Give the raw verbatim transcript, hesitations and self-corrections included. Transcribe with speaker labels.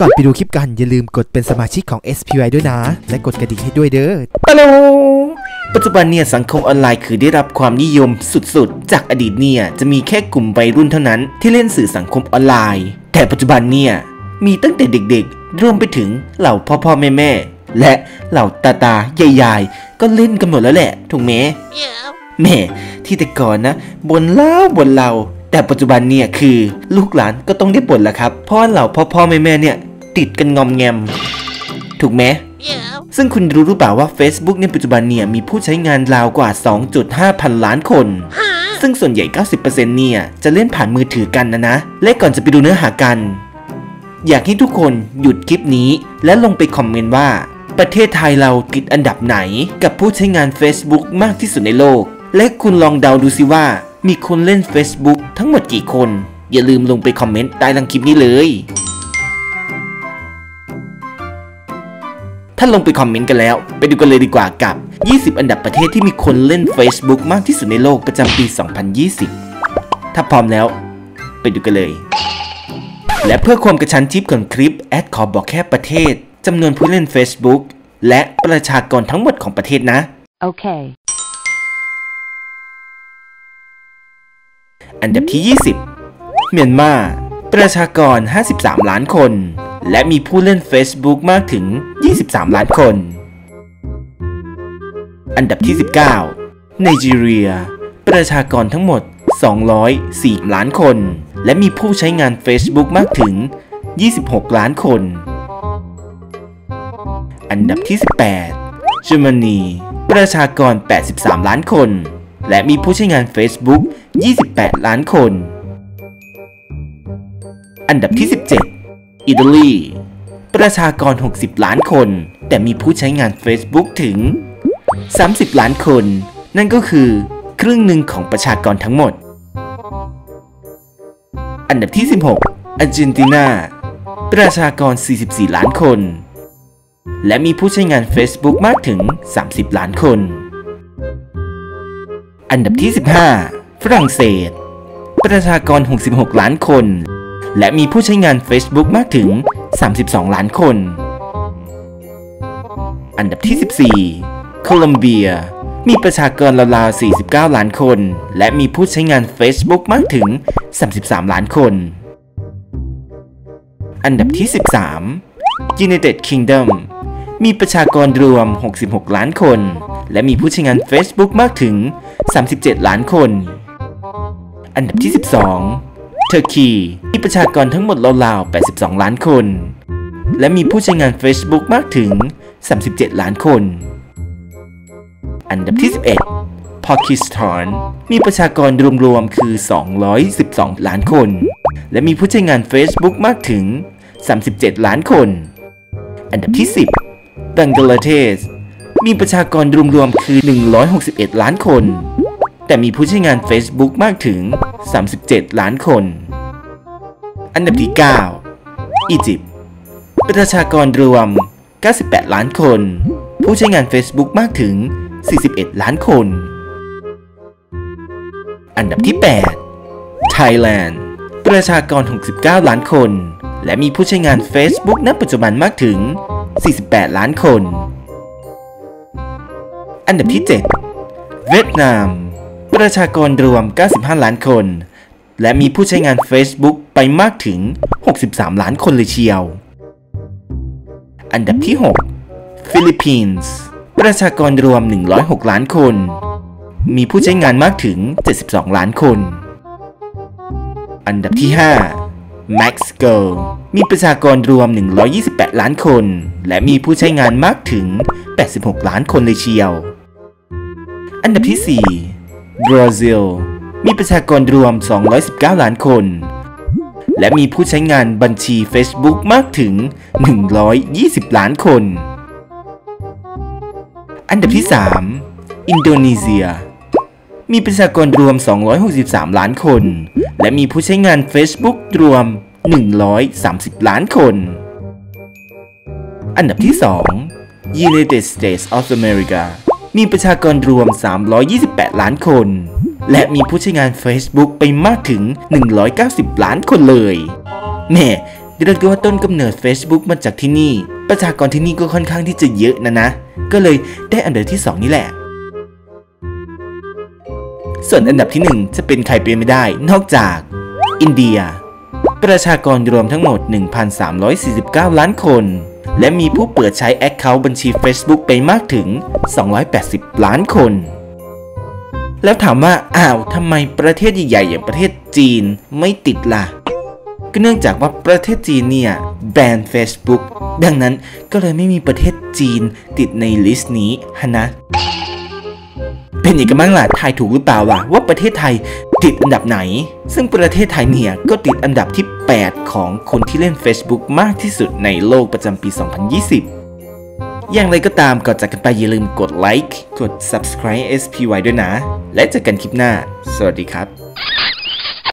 Speaker 1: ก่อนไปดูคลิปกันอย่าลืมกดเป็นสมาชิกของ เอส พี วาย ด้วยนะและกดกระดิ่งให้ด้วยเด้อฮัลโหลปัจจุบันเนี่ยสังคมออนไลน์คือได้รับความนิยมสุดๆจากอดีตเนี่ยจะมีแค่กลุ่มวัยรุ่นเท่านั้นที่เล่นสื่อสังคมออนไลน์แต่ปัจจุบันเนี่ยมีตั้งแต่เด็กๆรวมไปถึงเหล่าพ่อๆแม่ๆและเหล่าตาตายายๆก็เล่นกันหมดแล้วแหละถูกไหม yeah. แม่ที่แต่ก่อนนะบ่นเล่าบ่นเราแต่ปัจจุบันเนี่ยคือลูกหลานก็ต้องได้บ่นแล้วครับเพราะเหล่าพ่อๆแม่ๆเนี่ยติดกันงอมแงมถูกไหม yeah. ซึ่งคุณรู้หรือเปล่าว่า Facebook ในปัจจุบันเนี่ยมีผู้ใช้งานราวกว่า สองจุดห้า พันล้านคน huh? ซึ่งส่วนใหญ่ เก้าสิบเปอร์เซ็นต์ เนี่ยจะเล่นผ่านมือถือกันนะนะและก่อนจะไปดูเนื้อหากันอยากให้ทุกคนหยุดคลิปนี้และลงไปคอมเมนต์ว่าประเทศไทยเราติดอันดับไหนกับผู้ใช้งาน Facebook มากที่สุดในโลกและคุณลองเดาดูสิว่ามีคนเล่น Facebook ทั้งหมดกี่คนอย่าลืมลงไปคอมเมนต์ใต้ล่างคลิปนี้เลยถ้าลงไปคอมเมนต์กันแล้วไปดูกันเลยดีกว่ากับยี่สิบอันดับประเทศที่มีคนเล่น Facebook มากที่สุดในโลกประจำปี สองพันยี่สิบ ถ้าพร้อมแล้วไปดูกันเลยและเพื่อความกระชั้นชิดของคลิปแอดขอบอกแค่ประเทศจำนวนผู้เล่น Facebook และประชากรทั้งหมดของประเทศนะโอเคอันดับที่ยี่สิบเมียนมาประชากรห้าสิบสามล้านคนและมีผู้เล่น Facebook มากถึงยี่สิบสามล้านคนอันดับที่สิบเก้าไนจีเรียประชากรทั้งหมดสองร้อยสี่ล้านคนและมีผู้ใช้งาน Facebook มากถึงยี่สิบหกล้านคนอันดับที่สิบแปดเยอรมนีประชากรแปดสิบสามล้านคนและมีผู้ใช้งาน Facebook ยี่สิบแปดล้านคนอันดับที่สิบเจ็ดอิตาลีประชากรหกสิบล้านคนแต่มีผู้ใช้งาน Facebook ถึงสามสิบล้านคนนั่นก็คือครึ่งหนึ่งของประชากรทั้งหมดอันดับที่สิบหกอาร์เจนตินาประชากรสี่สิบสี่ล้านคนและมีผู้ใช้งาน Facebook มากถึงสามสิบล้านคนอันดับที่สิบห้าฝรั่งเศสประชากรหกสิบหกล้านคนและมีผู้ใช้งาน Facebook มากถึงสามสิบสองล้านคนอันดับที่สิบสี่โคลอมเบียมีประชากรราวๆสี่สิบเก้าล้านคนและมีผู้ใช้งาน Facebook มากถึงสามสิบสามล้านคนอันดับที่สิบสาม United Kingdom มีประชากรรวมหกสิบหกล้านคนและมีผู้ใช้งาน Facebook มากถึงสามสิบเจ็ดล้านคนอันดับที่สิบสองเทอร์กีมีประชากรทั้งหมดราวๆแปดสิบสองล้านคนและมีผู้ใช้งาน Facebook มากถึงสามสิบเจ็ดล้านคนอันดับที่สิบเอ็ดปากีสถานมีประชากรรวมๆคือสองร้อยสิบสองล้านคนและมีผู้ใช้งาน Facebook มากถึงสามสิบเจ็ดล้านคนอันดับที่สิบบังกลาเทศมีประชากรรวมๆคือหนึ่งร้อยหกสิบเอ็ดล้านคนแต่มีผู้ใช้งาน Facebook มากถึงสามสิบเจ็ดล้านคนอันดับที่เก้าอียิปต์ประชากรรวมเก้าสิบแปดล้านคนผู้ใช้งาน Facebook มากถึงสี่สิบเอ็ดล้านคนอันดับที่แปดไทยแลนด์ประชากรหกสิบเก้าล้านคนและมีผู้ใช้งาน Facebook ณ ปัจจุบันมากถึงสี่สิบแปดล้านคนอันดับที่เจ็ดเวียดนามประชากรรวมเก้าสิบห้าล้านคนและมีผู้ใช้งาน Facebook ไปมากถึงหกสิบสามล้านคนเลยเชียวอันดับที่หกฟิลิปปินส์ประชากรรวมหนึ่งร้อยหกล้านคนมีผู้ใช้งานมากถึงเจ็ดสิบสองล้านคนอันดับที่ห้าเม็กซิโกมีประชากรรวมหนึ่งร้อยยี่สิบแปดล้านคนและมีผู้ใช้งานมากถึงแปดสิบหกล้านคนเลยเชียวอันดับที่สี่บราซิลมีประชากรรวมสองร้อยสิบเก้าล้านคนและมีผู้ใช้งานบัญชี Facebook มากถึงหนึ่งร้อยยี่สิบล้านคนอันดับที่สามอินโดนีเซียมีประชากรรวมสองร้อยหกสิบสามล้านคนและมีผู้ใช้งาน Facebook รวมหนึ่งร้อยสามสิบล้านคนอันดับที่สอง United States of America มีประชากรรวมสามร้อยยี่สิบแปดล้านคนและมีผู้ใช้งาน Facebook ไปมากถึงหนึ่งร้อยเก้าสิบล้านคนเลยแม่ไเรียกได้ว่าต้นกำเนิด Facebook มาจากที่นี่ประชากรที่นี่ก็ค่อนข้างที่จะเยอะนะนะก็เลยได้อันดับที่สองนี่แหละส่วนอันดับที่หนึ่งจะเป็นใครไปไม่ได้นอกจากอินเดียประชากรรวมทั้งหมด หนึ่งพันสามร้อยสี่สิบเก้า ล้านคนและมีผู้เปิดใช้ Account บัญชี Facebook ไปมากถึงสองร้อยแปดสิบล้านคนแล้วถามว่าอ้าวทำไมประเทศใหญ่ๆอย่างประเทศจีนไม่ติดล่ะก็เนื่องจากว่าประเทศจีนเนี่ยแบน Facebook ดังนั้นก็เลยไม่มีประเทศจีนติดในลิสต์นี้ฮะนะเป็นอีกมั้งล่ะทายถูกหรือเปล่าล่ะว่าประเทศไทยติดอันดับไหนซึ่งประเทศไทยเนี่ยก็ติดอันดับที่แปดของคนที่เล่น Facebook มากที่สุดในโลกประจำปี สองพันยี่สิบ อย่างไรก็ตามก่อนจากกันไปอย่าลืมกดไลค์กด Subscribe เอส พี วาย ด้วยนะและเจอกันคลิปหน้าสวัสดีครับ